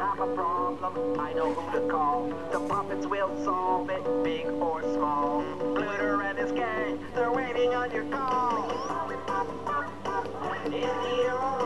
have a problem, I know who to call. The puppets will solve it, big or small. Glitter and his gang, they're waiting on your call. In the